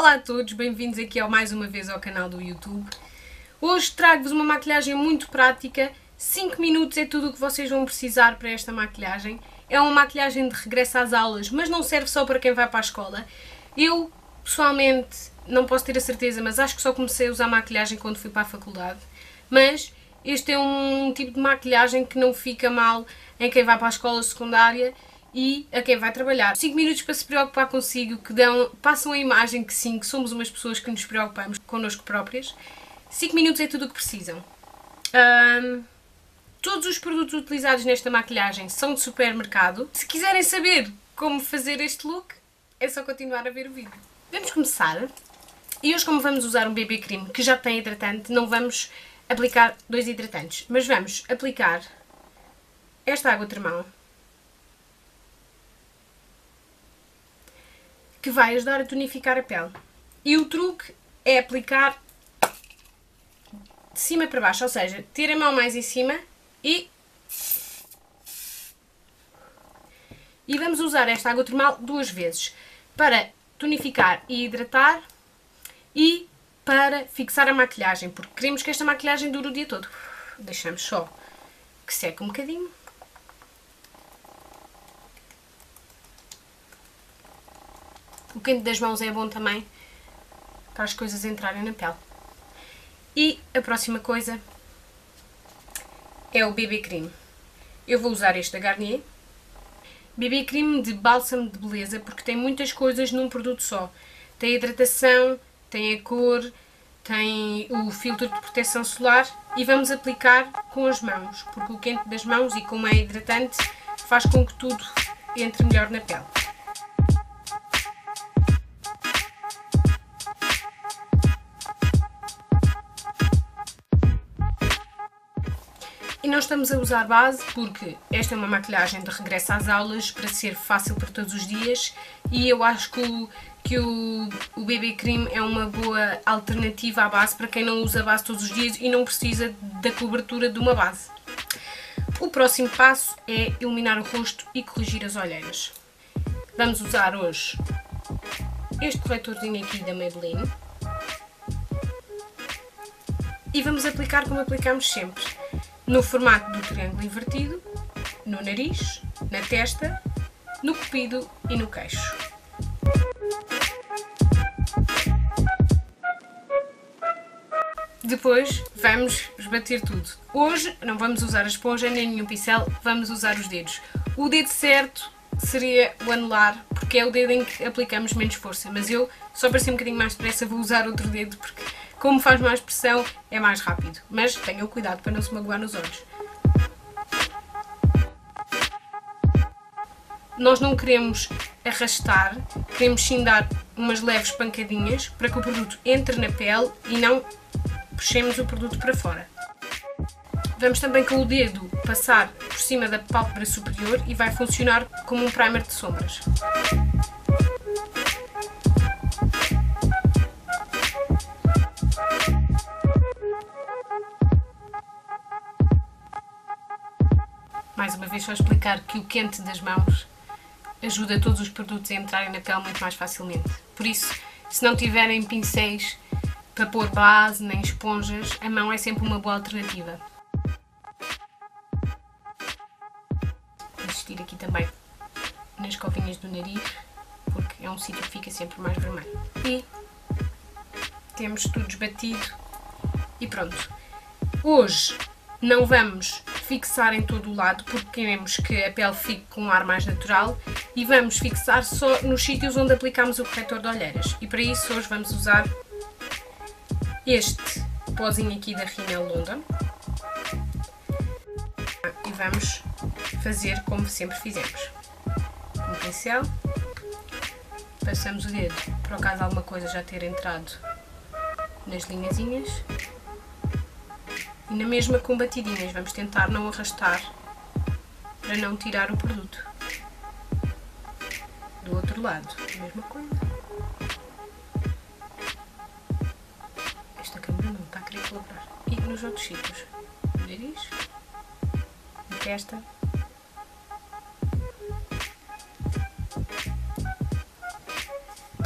Olá a todos, bem-vindos aqui mais uma vez ao canal do YouTube. Hoje trago-vos uma maquilhagem muito prática, 5 minutos é tudo o que vocês vão precisar para esta maquilhagem. É uma maquilhagem de regresso às aulas, mas não serve só para quem vai para a escola. Eu, pessoalmente, não posso ter a certeza, mas acho que só comecei a usar maquilhagem quando fui para a faculdade. Mas este é um tipo de maquilhagem que não fica mal em quem vai para a escola secundária e a quem vai trabalhar. 5 minutos para se preocupar consigo, que passam a imagem que sim, que somos umas pessoas que nos preocupamos connosco próprias. 5 minutos é tudo o que precisam. Todos os produtos utilizados nesta maquilhagem são de supermercado. Se quiserem saber como fazer este look, é só continuar a ver o vídeo. Vamos começar. E hoje, como vamos usar um BB Cream que já tem hidratante, não vamos aplicar 2 hidratantes, mas vamos aplicar esta água termal, que vai ajudar a tonificar a pele. E o truque é aplicar de cima para baixo, ou seja, ter a mão mais em cima e vamos usar esta água termal 2 vezes, para tonificar e hidratar e para fixar a maquilhagem, porque queremos que esta maquilhagem dure o dia todo. Deixamos só que seque um bocadinho. O quente das mãos é bom também para as coisas entrarem na pele. E a próxima coisa é o BB Cream. Eu vou usar este da Garnier. BB Cream de bálsamo de beleza, porque tem muitas coisas num produto só. Tem a hidratação, tem a cor, tem o filtro de proteção solar e vamos aplicar com as mãos, porque o quente das mãos e como é hidratante faz com que tudo entre melhor na pele. E não estamos a usar base porque esta é uma maquilhagem de regresso às aulas para ser fácil para todos os dias e eu acho que o BB Cream é uma boa alternativa à base para quem não usa base todos os dias e não precisa da cobertura de uma base. O próximo passo é iluminar o rosto e corrigir as olheiras. Vamos usar hoje este corretorzinho aqui da Maybelline e vamos aplicar como aplicamos sempre. No formato do triângulo invertido, no nariz, na testa, no cupido e no queixo. Depois vamos esbater tudo. Hoje não vamos usar a esponja nem nenhum pincel, vamos usar os dedos. O dedo certo seria o anular, porque é o dedo em que aplicamos menos força, mas eu, só para ser um bocadinho mais depressa, vou usar outro dedo, porque como faz mais pressão, é mais rápido. Mas tenham cuidado para não se magoar nos olhos. Nós não queremos arrastar, queremos sim dar umas leves pancadinhas para que o produto entre na pele e não puxemos o produto para fora. Vamos também com o dedo passar por cima da pálpebra superior e vai funcionar como um primer de sombras. Mais uma vez, só explicar que o quente das mãos ajuda todos os produtos a entrarem na pele muito mais facilmente. Por isso, se não tiverem pincéis para pôr base nem esponjas, a mão é sempre uma boa alternativa. Vou insistir aqui também nas covinhas do nariz, porque é um sítio que fica sempre mais vermelho. E temos tudo esbatido e pronto. Hoje não vamos fixar em todo o lado porque queremos que a pele fique com um ar mais natural e vamos fixar só nos sítios onde aplicamos o corretor de olheiras. E para isso hoje vamos usar este pozinho aqui da Rimmel London e vamos fazer como sempre fizemos. Com o pincel, passamos o dedo para o caso alguma coisa já ter entrado nas linhazinhas. E na mesma com batidinhas, vamos tentar não arrastar para não tirar o produto. Do outro lado, a mesma coisa. Esta câmera não está a querer colaborar. E nos outros sítios, no nariz, na testa.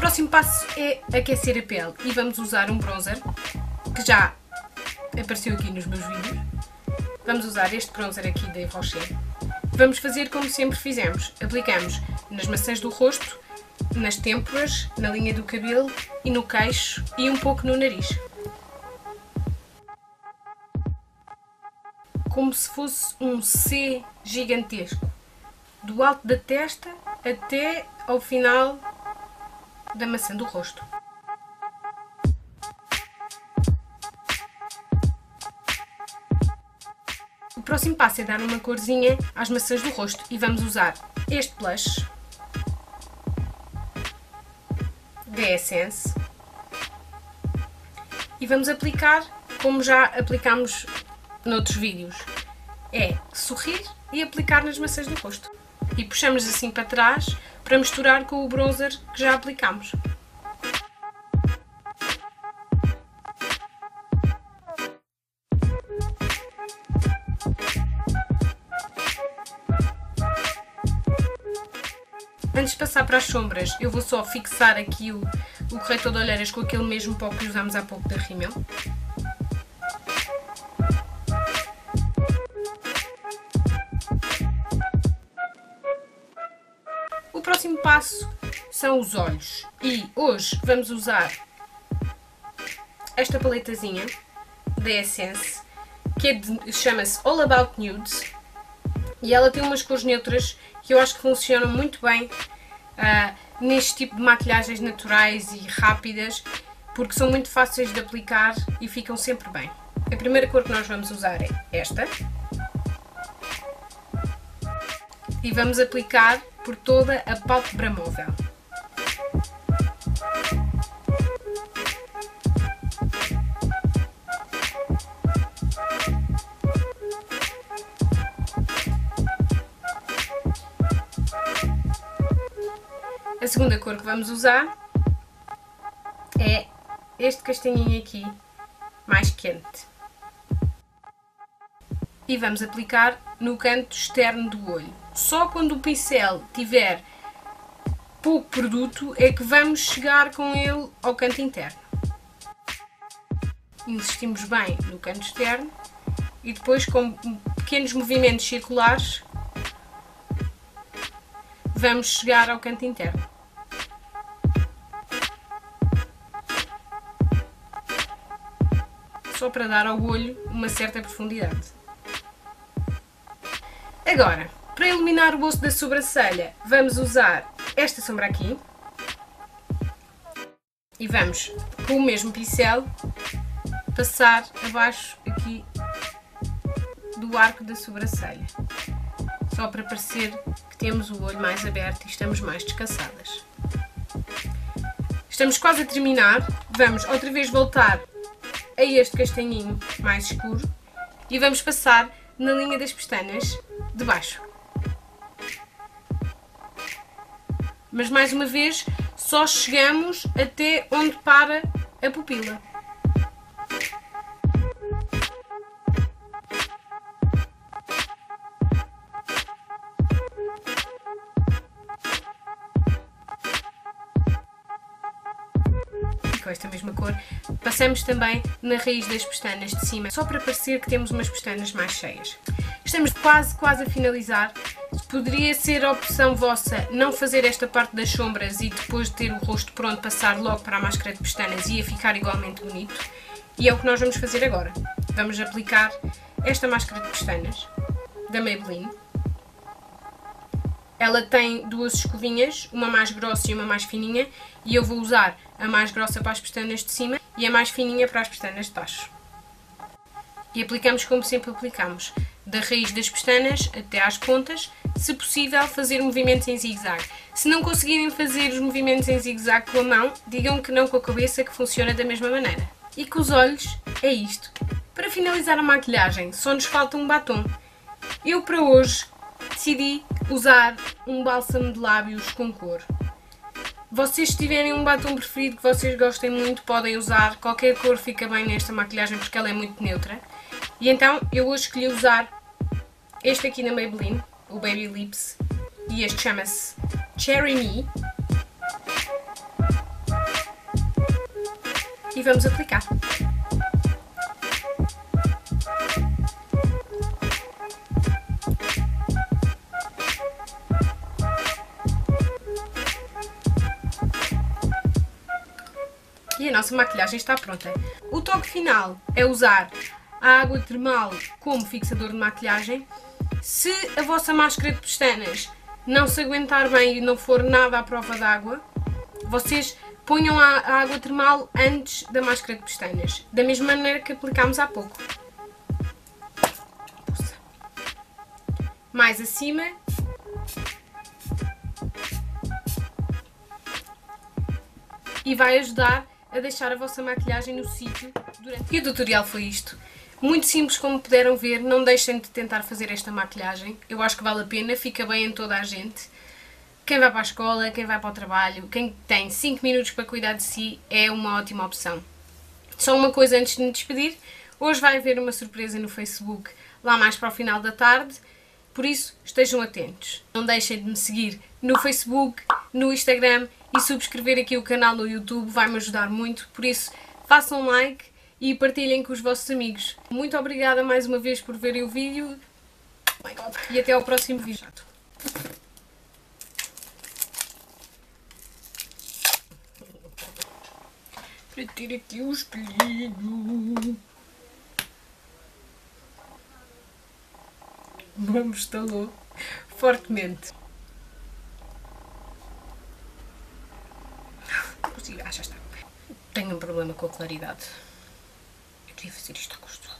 próximo passo é aquecer a pele e vamos usar um bronzer que já apareceu aqui nos meus vídeos. Vamos usar este bronzer aqui da Yves Rocher. Vamos fazer como sempre fizemos. Aplicamos nas maçãs do rosto, nas têmporas, na linha do cabelo e no queixo e um pouco no nariz. Como se fosse um C gigantesco. Do alto da testa até ao final da maçã do rosto. O próximo passo é dar uma corzinha às maçãs do rosto e vamos usar este blush da Essence e vamos aplicar como já aplicámos noutros vídeos. É sorrir e aplicar nas maçãs do rosto. E puxamos assim para trás para misturar com o bronzer que já aplicámos. Antes de passar para as sombras, eu vou só fixar aqui o corretor de olheiras com aquele mesmo pó que usámos há pouco da Rimmel. O próximo passo são os olhos e hoje vamos usar esta paletazinha da Essence que chama-se All About Nudes e ela tem umas cores neutras que eu acho que funcionam muito bem neste tipo de maquilhagens naturais e rápidas porque são muito fáceis de aplicar e ficam sempre bem. A primeira cor que nós vamos usar é esta e vamos aplicar por toda a pálpebra móvel. A segunda cor que vamos usar é este castanhinho aqui, mais quente. E vamos aplicar no canto externo do olho. Só quando o pincel tiver pouco produto é que vamos chegar com ele ao canto interno. Insistimos bem no canto externo e depois com pequenos movimentos circulares vamos chegar ao canto interno. Só para dar ao olho uma certa profundidade. Agora, para iluminar o osso da sobrancelha, vamos usar esta sombra aqui. E vamos, com o mesmo pincel, passar abaixo aqui do arco da sobrancelha. Só para parecer que temos o olho mais aberto e estamos mais descansadas. Estamos quase a terminar. Vamos outra vez voltar a este castanhinho mais escuro e vamos passar na linha das pestanas de baixo. Mas mais uma vez só chegamos até onde para a pupila. Com esta mesma cor, passamos também na raiz das pestanas de cima, só para parecer que temos umas pestanas mais cheias. Estamos quase a finalizar. Poderia ser a opção vossa não fazer esta parte das sombras e depois de ter o rosto pronto passar logo para a máscara de pestanas e ia ficar igualmente bonito. E é o que nós vamos fazer agora. Vamos aplicar esta máscara de pestanas da Maybelline. Ela tem duas escovinhas, uma mais grossa e uma mais fininha, e eu vou usar a mais grossa para as pestanas de cima e a mais fininha para as pestanas de baixo. E aplicamos como sempre aplicamos, da raiz das pestanas até às pontas, se possível fazer movimentos em zigue-zague. Se não conseguirem fazer os movimentos em zigue-zague com a mão, digam que não com a cabeça, que funciona da mesma maneira. E com os olhos é isto. Para finalizar a maquilhagem só nos falta um batom. Eu para hoje decidi usar um bálsamo de lábios com cor. Vocês se tiverem um batom preferido que vocês gostem muito, podem usar. Qualquer cor fica bem nesta maquilhagem porque ela é muito neutra. E então eu hoje escolhi usar este aqui na Maybelline, o Baby Lips, e este chama-se Cherry Me. e vamos aplicar. E a nossa maquilhagem está pronta. O toque final é usar a água termal como fixador de maquilhagem. Se a vossa máscara de pestanas não se aguentar bem e não for nada à prova d'água, vocês ponham a água termal antes da máscara de pestanas, da mesma maneira que aplicámos há pouco. Mais acima. E vai ajudar a deixar a vossa maquilhagem no sítio durante... E o tutorial foi isto. Muito simples, como puderam ver. Não deixem de tentar fazer esta maquilhagem. Eu acho que vale a pena, fica bem em toda a gente. Quem vai para a escola, quem vai para o trabalho, quem tem 5 minutos para cuidar de si, é uma ótima opção. Só uma coisa antes de me despedir. Hoje vai haver uma surpresa no Facebook, lá mais para o final da tarde. Por isso, estejam atentos. Não deixem de me seguir no Facebook, no Instagram e subscrever aqui o canal no YouTube, vai-me ajudar muito. Por isso, façam um like e partilhem com os vossos amigos. Muito obrigada mais uma vez por verem o vídeo. Oh my God. E até ao próximo vídeo. Para ter aqui o espelhinho. Vamos, estalou fortemente. Já está. Tenho um problema com a claridade. Eu devia fazer isto a gosto.